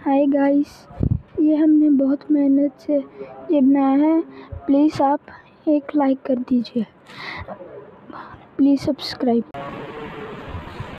Hi guys, ये हमने बहुत मेहनत से ये बनाया है। प्लीज़ आप एक लाइक कर दीजिए, प्लीज़ सब्सक्राइब।